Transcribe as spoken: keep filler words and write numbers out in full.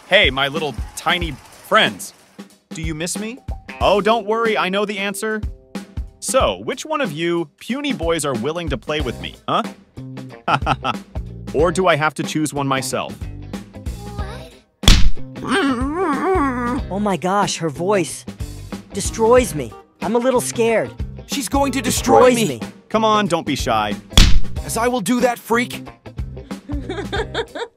Hey, my little tiny friends. Do you miss me? Oh, don't worry, I know the answer. So, which one of you puny boys are willing to play with me, huh? Or do I have to choose one myself? Oh my gosh, her voice destroys me. I'm a little scared. She's going to destroy Destroys me. me. Come on, don't be shy. As I will do that, freak.